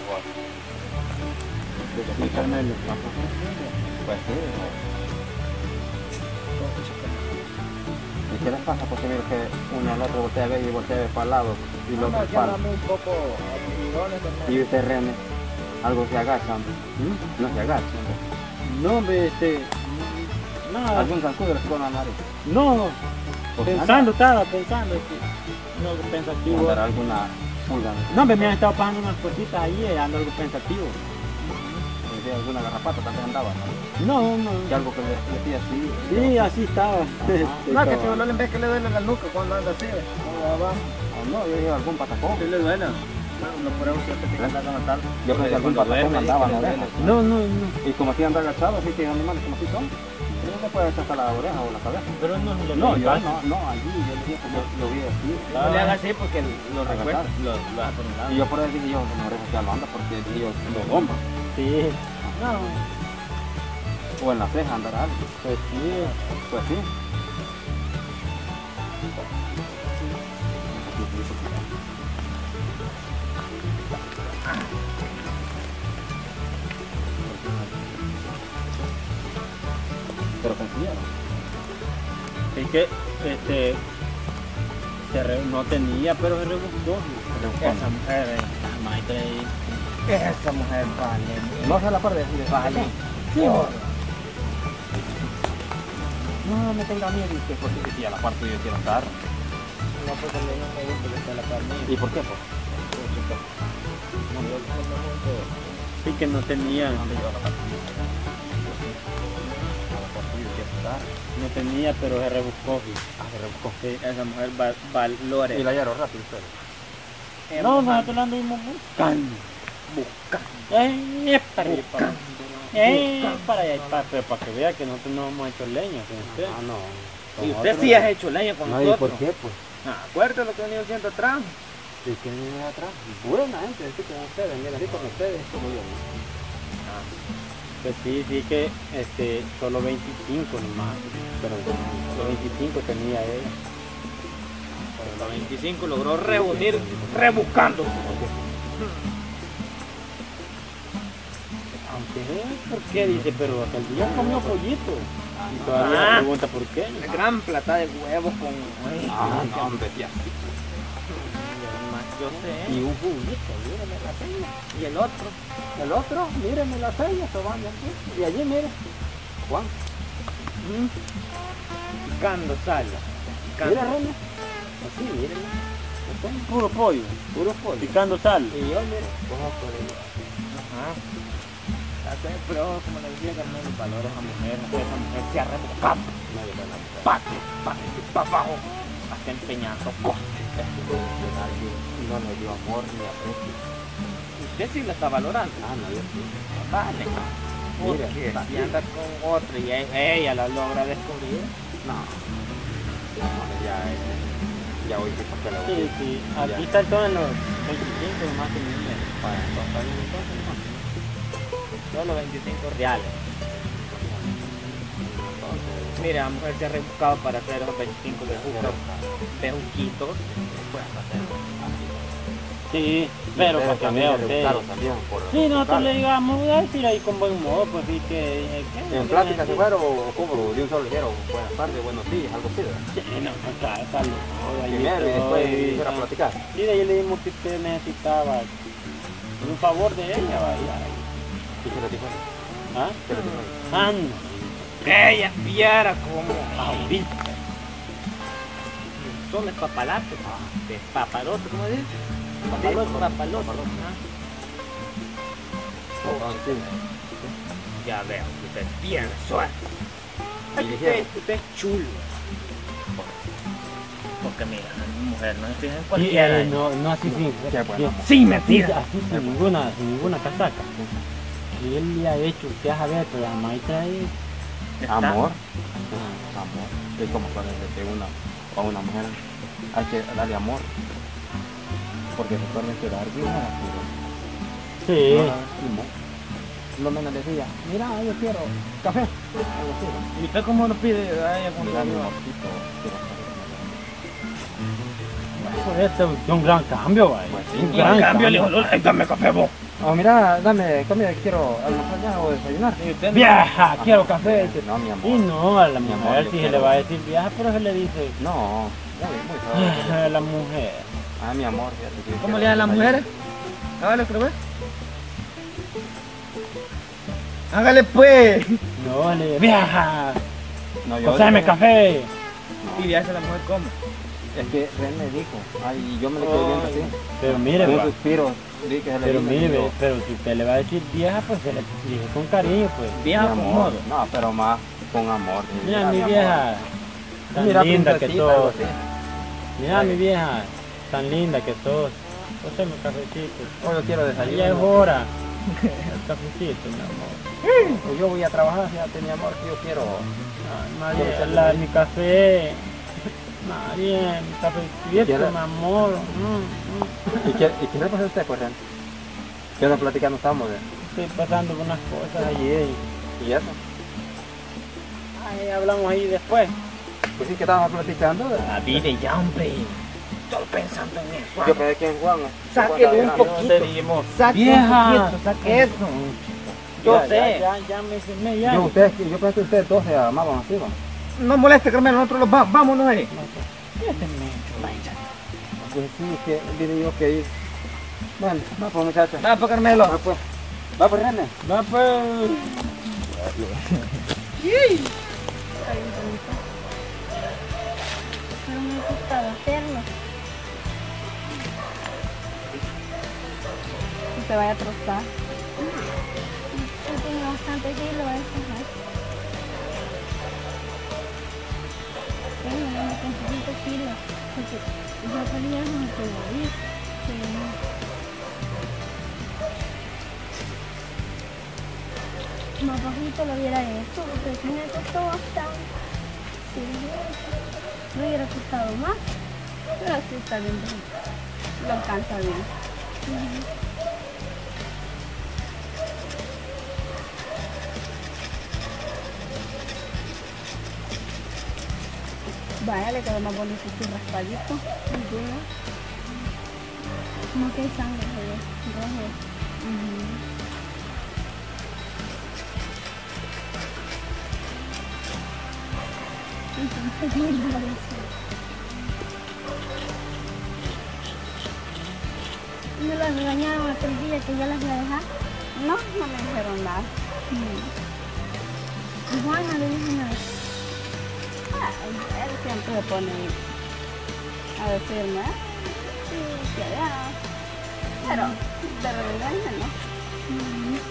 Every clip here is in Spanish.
Pues sí. ¿Y qué les pasa? Porque miro que uno al otro voltea a ver y voltea a ver para el lado y el otro para el... un poco Y usted René, algo se agacha, hombre. No se agacha, hombre. No, hombre, nada. ¿Algún zancudo le pegó en la nariz? No, Pues estaba pensando. No, pensativo. ¿Andará alguna pulga? No, hombre, me han estado pasando unas cositas ahí, ando algo pensativo. ¿De alguna garrapata también andaba? No, no. ¿Y algo que le pide así? Sí, así estaba. No, que te duele en vez que le duele la nuca cuando anda así. O no, yo dije algún patacón. ¿Sí le duele? No, por eso siempre que anda con tal. Yo pensé que algún patacón andaba en la oreja. No. Y como así anda agachado, así que animales como así son. Uno se puede echar hasta la oreja o la cabeza. Pero no es lo No, yo no, allí yo le dije que yo lo vi así. No le hagas así porque lo recuerda. Lo hace por un lado. Y yo por eso dije yo, mi oreja ya lo anda porque dije yo, lo bomba. Sí. No. O en la ceja andará algo. Pues sí. Pues sí. Pero sencilla, Es que, no tenía, pero se rebuscó. Esa mujer, esa mujer vale. no se la parte de Vale. Sí. No me tenga miedo, dice, porque si a la parte yo quiero estar. No, pues también no me gusta que esté la carne. ¿Y por qué? Pues? Sí que no tenía. No tenía, pero se rebuscó. Se rebuscó. Sí, esa mujer valores. Y la hallaron rápido ustedes. No, nosotros la anduvimos buscando. Para allá, para allá, pero para que vea que nosotros no hemos hecho leña con usted. Ah, no. Y usted sí ha hecho leña con No, ¿y nosotros. por qué? Pues. Acuérdate lo que venía haciendo atrás. ¿Y quién viene atrás? Buena gente, así como ustedes, mira, así como ustedes, como yo. Pues sí que solo 25 nomás, pero solo 25 tenía ella. Pero la 25 logró reunir rebuscando. Aunque, ¿por qué? Dice, pero hasta el día comió pollito. Y todavía pregunta por qué. Una gran plata de huevos con... No, hombre, tía. Yo sé. Y un juguito, mírame la seña. ¿Y el otro? El otro, mírame la seña, tomando aquí. Y allí, mire, Juan. Picando sal. mira, René. Así, mírame. Puro pollo, picando sal. Y yo, mire. Ajá. Pero como le decía Carmen, el valor a esa mujer se ha rebuscado. Para abajo, hasta empeñando cosas. No le dio amor ni aprecio. Usted sí la está valorando. No, yo sí. Vale. Mira, Si anda con otra y ella la logra descubrir. No. Ya hoy que para qué la voy. Sí, aquí está todo en los 25 más que niña. Solo 25 reales. Mira, la mujer se ha rebuscado para hacer esos 25 de juquitos. Sí, pero para que vea usted. Sí, nosotros le digamos, a decir ahí con buen modo, pues sí que... ¿En plática se fueron o cómo? De un solo dijeron, buenas tardes, buenos días, algo así, ¿verdad? Sí, no, acá, salud. Primero y después ir a platicar. Sí, de ahí le dijimos que usted necesitaba un favor de ella, vaya. ¿Y qué le dijo? ¿Ah? ¿Qué le dijo? Anda. Que ella viera como Ahorita. son papalates, papalote, ¿cómo dice? Papalote. Ya veo, usted tiene suerte. Usted es chulo. Porque mira, la mujer no se fija en cualquiera. No así sin. Sí, mentira. Así sin ninguna casaca. Que él le ha hecho, usted a ver, pero la maestra es... Amor. Amor. Es como cuando se a una mujer hay que darle amor. Porque recuerden que dar vida Sí. Lo menos decía, mira, yo quiero café. Algo así. ¿Y usted cómo lo pide a ella con Mira, mi el amorcito, quiero café. Pues esto es un gran cambio, güey. Pues sí, Un Y gran en cambio cambio. le dijo, "Ay, dame café vos". Oh, mira, dame comida que quiero almorzar ya o desayunar. Y usted no. Vieja, quiero café. Dice. No, mi amor. Y no, a la Mi amor, mujer yo si se quiero- le va a decir vieja, pero se le dice No, muy suave. a la mujer. Ah, mi amor, fíjate que yo ¿Cómo quiero le dan las desayunar. mujeres? Hágale, creo que. Hágale pues. No, le dice vieja, No, yo cóseme café. Y le hace la mujer como. Es que Ren me dijo, ay, y yo me le quedé viendo así. Pero mire, Con un pa, suspiro, vi que se le pero vino y mire, digo, pero si usted le va a decir vieja, pues se le dice con cariño, pues. Vieja mi con amor. modo. No, pero más con amor. Mira mi amor. vieja, tan Mira, linda que princesita, algo sos. así. Mira mi vieja, tan linda que sos. Cóseme cafecito. Oh, yo quiero Ya es desayunar. hora. El cafecito, mi amor. O yo voy a trabajar, fíjate, mi amor, que yo quiero. Ay, María, mi café. María, mi cafecito, ¿Quiere? mi amor. ¿Y qué le pasa a usted, pues, Ren? ¿Qué onda platicando estamos de? Estoy pasando por unas cosas ayer. ¿Y eso? Ay, hablamos ahí después. Pues sí, que estábamos platicando. La vida ya, hombre. Estoy pensando en eso. Yo pensé que en Juan. Sáquele un poquito. Te dijimos, Saque vieja. un poquito, saque eso. Yo Ya, sé. Ya me firmé ya. Yo pensé que ustedes dos se amaban así, ¿va? No moleste, Carmelo, nosotros los vámonos ahí. Pues sí, que vine yo que ir. Bueno, va pues, muchachos. Va, pues, Carmelo. Va pues. Va pues, René. Va pues. No me gustaba hacerlo. Que se vaya a trozar. Tiene bastante hilo esto. Tengo un kilo. Porque yo quería no ir. Más bajito lo hubiera hecho, porque me costó bastante. Sí, me hubiera costado más, pero así está bien, lo alcanza bien. Vaya, le quedó más bonito su raspadito. Como que hay sangre rojo. Entonces, muy raro eso. Me las regañaron aquel día que yo las iba a dejar. No, no me dijeron nada. Y Juana le dijo nada. Él siempre se pone a decirme, sí, que allá. Pero de regaña, ¿no?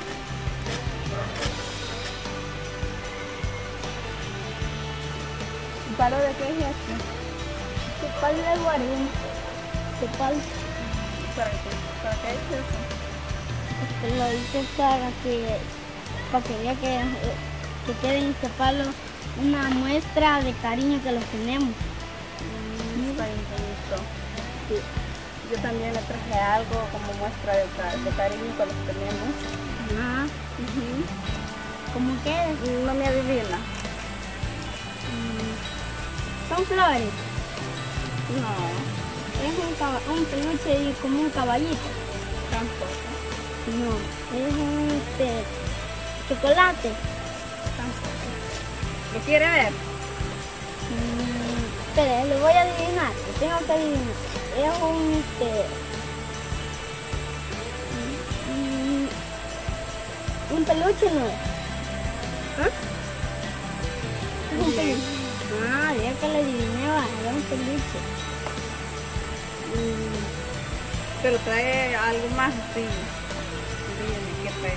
¿Palo de qué es este? Cepal de guarín. Cepal. ¿Para qué es eso? Lo dice para que vea que quede en este palo una muestra de cariño que los tenemos. Está bonito. Sí. Yo también le traje algo como muestra de cariño que los tenemos. Ajá. ¿Cómo queda? No me adivina. Son flores. No, Es un peluche y como un caballito. tampoco. No, es un chocolate. ¿Lo quiere ver? Espera, lo voy a adivinar. Lo tengo que adivinar. Es un peluche, ¿no es? ¿Ah? Es un peluche. Ah, ya que lo adiviné, era un peluche. Pero trae algo más así. Dígame qué trae.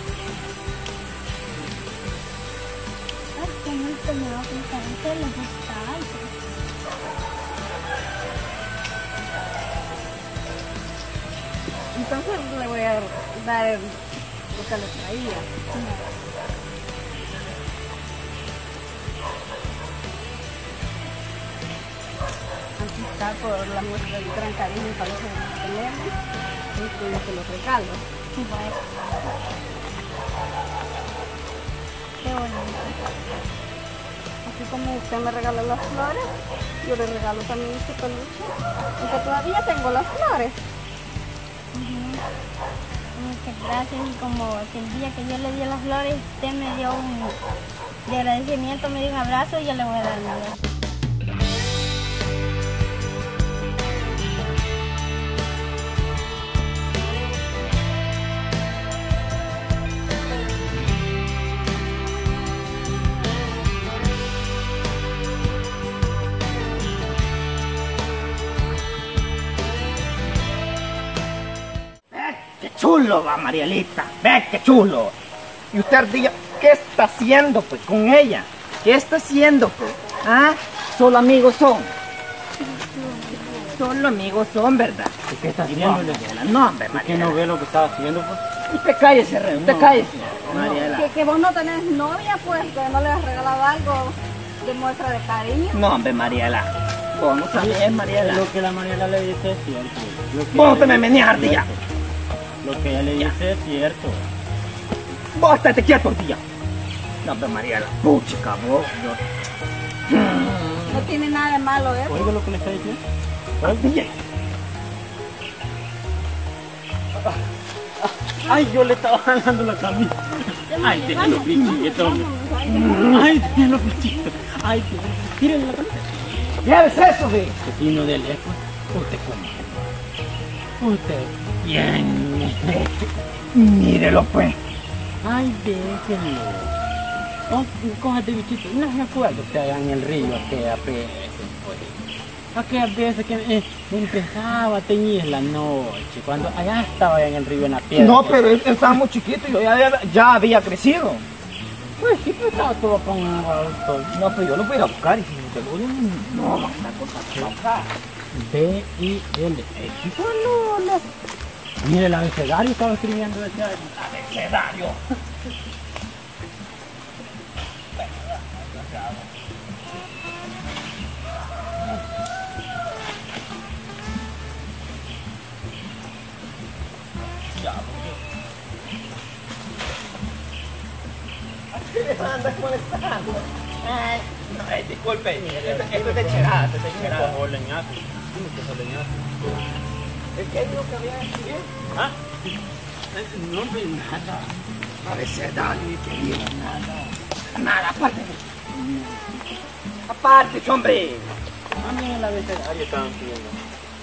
Ay, con esto me va a costar hacerlo, está alto. Entonces le voy a dar lo que le traía. Aquí está por la muestra del gran cariño y parece que tenemos. Esto es lo que los regalo. Bueno. Qué bonito. así como usted me regala las flores, yo le regalo también este peluche. Aunque todavía tengo las flores. Muchas gracias. Y como que el día que yo le di las flores, usted me dio de agradecimiento, me dio un abrazo y yo le voy a dar un abrazo. ¡Qué chulo va, Marielita! ¡Ve qué chulo! Y usted, Ardilla, ¿qué está haciendo pues con ella? ¿Qué está haciendo pues? ¿Ah? Solo amigos son. Solo amigos son, ¿verdad? ¿Y qué está haciendo? No, hombre, ¿Por qué Mariela. no ve lo que estaba haciendo, pues? Usted cállese, Rey, usted cállese. Mariela. Que vos no tenés novia, pues, que no le has regalado algo de muestra de cariño. No, hombre, Mariela. Vos no sabés, Mariela. Lo que la Mariela le dice es cierto. Lo que Vos no ella te le me dice meneas, es Ardilla. cierto. Lo que ella le dice es cierto. Vos estate quieto, Ardilla. No, hombre, Mariela. Puchica, vos. No tiene nada de malo eso. Oiga lo que le está diciendo. Ardilla. Ay, yo le estaba jalando la camisa. Ay, tenía los bichitos, hombre. Ay, tenía los bichitos. Ay, tírenle la camisa. ¿Qué es eso, ve? Vecino de lejos, usted come. Usted bien. Mírelo, pues. Ay, déjenlo. Oh, cójate bichito. No me acuerdo usted allá en el río, aquellas veces, pues. Aquellas veces que empezaba a teñir la noche, cuando allá estaba allá en el río en la piedra. No, pero él estaba muy chiquito y yo ya había crecido. Pues sí, pero estaba todo con auto. No, pero yo lo voy a ir a buscar y si no te lo digo, no, una cosa acá. B-I-L-X. No. Mire, el abecedario estaba escribiendo ese Abecedario. ¿Qué le andas molestando? Ay, no, disculpe, esto es de cherada, esto es de cherada. leñazo. ¿Qué es lo que había aquí? ¿Ah? No ve nada. Abecedario, querido, nada, aparte. Aparte, hombre. A mí el abecedario estaban pidiendo.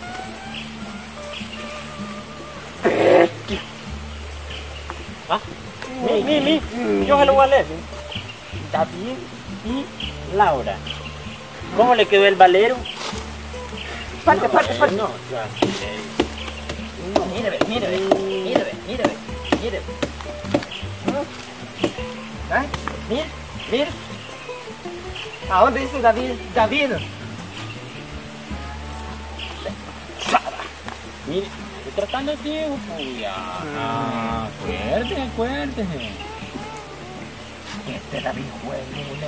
¿Ah? Yo se lo voy a leer. David y Laura. ¿Cómo le quedó el valero? Parte. No, Mire. ¿Ah? Mire. ¿A dónde dice David? mire, estoy tratando de tiempo, pues ya. Acuérdese. Este David juega,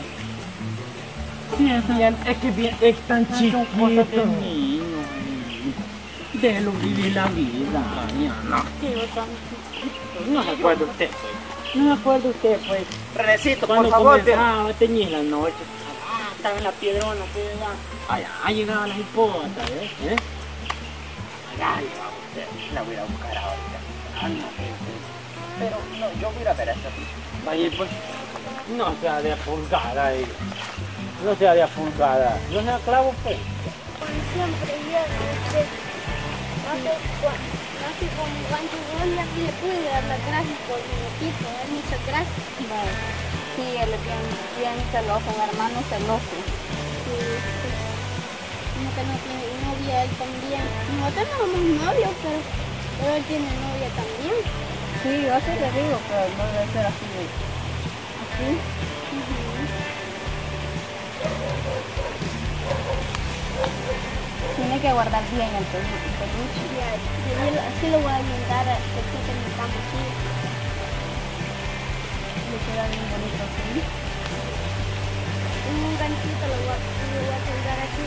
Sí, eso es que bien, es tan son cosas de chiquito. niño. Déjelo vivir la vida. No. No se acuerda usted, pues. No me acuerdo usted, pues. Renecito, por Cuando favor. comenzaba a teñir la noche. Estaba en la piedrona, allá llegaba la hipótata, ¿eh? Allá llegaba usted. La voy a ir a buscar ahorita. Pero no, yo voy a ir a ver a esta pieza. Vaya, pues, no sea de pulgada, no sea de pulgada, no sea clavo, pues. Siempre viene no sé con cuánto dólares le pude dar las gracias por mi equipo, muchas gracias. Sí, él es bien celoso, un hermano celoso. Sí. Como que no tiene novia él también. Nosotros no somos novios, pero él tiene novia también. Sí, yo así le digo, pero no debe ser así. Así. Tiene que guardar bien el peluche. Así lo voy a ayudar a que mi cama así. Le queda bien bonito así. Un ganchito lo voy a colgar aquí.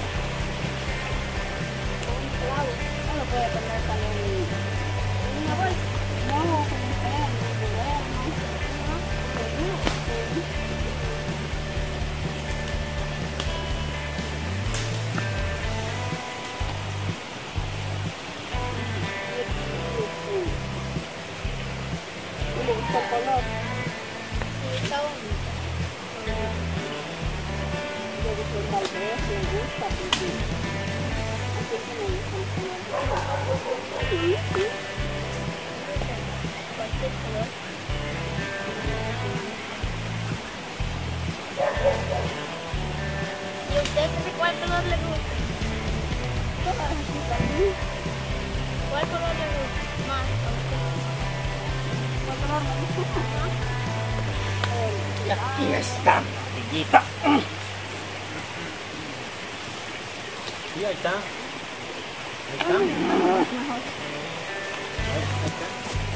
Con un clavo. No lo puede poner también En una bolsa. no, como sea, en el lugar, ¿no? ¿Cuál color le gusta más a usted? ¿Cuál color le gusta más? Y aquí está, amiguita. Sí, ahí está. Ahí está. Mejor. Ahí está.